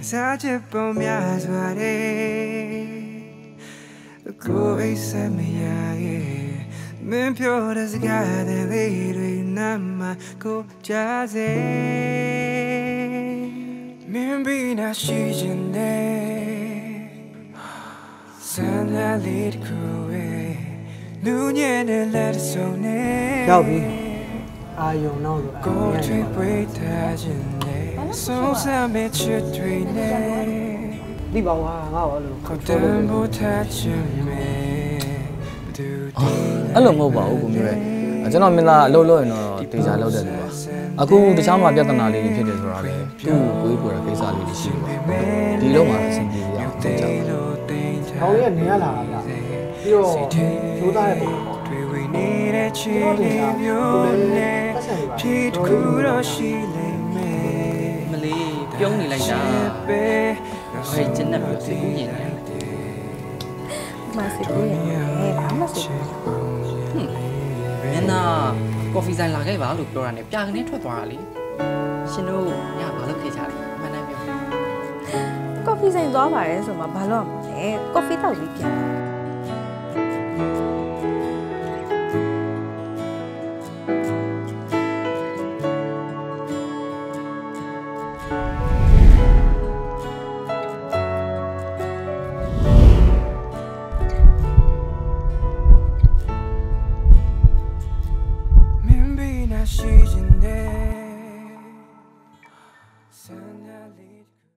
စားချက်ပုံများစွာတဲ့ကိုယ်အိတ်ဆက်မရရဲ့မင်းပြောတဲ့စကားတွေနာမကိုကြားစေမင်းပြီးနာရှိခြင်းနဲ့စံလာလေးကိုလူညံတဲ့လက်စုံနဲ့ရောက်ပြီအာယုံနောက်ဆိုကိုယ်ထွေးပွေးထားခြင်းနဲ့ဆုံးစမ်းမဲ့ချစ်တွေနဲ့ဒီပါဝါငါ့ဘာလို့ကိုတမ်းဖို့ထားခြင်းနဲ့အဲ့လိုမဟုတ်ပါဘူးကိုမျိုးရဲ့ကျွန်တော်မင်းသားအလုပ်လုပ်ရင်တော့တေချာလုပ်တယ်လို့ပါအခုတခြားမှာပြဿနာလေးတွေဖြစ်တယ်ဆိုတာလေသူ့ကိုကိုယ်ပေါ်တဲ့ကိစ္စလေးတွေရှိတယ်ပါဒီလုံးမှာအဆင်ပြေရအောင်တေချာ။ခေါင်းလေးကနေရလာတာပြီးတော့ကျိုးသားတဲ့ပုံပေါ့တွေ့ဝေနေတဲ့ချီလေးမျိုးနဲ့ဖြီးခုတော့ရှိလိမ့်မယ်မလေးပြုံးနေလိုက်တာဘယ်ကျင်းနေပြီးစိတ်ကူးရင်လဲမစိတ်ကူးရင်ဘာမှစိတ်ကူးမင်းသားကော်ဖီဆိုင်လာခဲ့ပါလို့ပြောတာနဲ့ပြာကနေထွက်သွားတာလေရှင်တို့ညဘာလုပ်ခဲ့ကြလဲမှန်တယ်ပြောကော်ဖီဆိုင်သွားပါတယ်ဆိုမှဘာလို့မလဲကော်ဖီတောက်ပြီးပြန်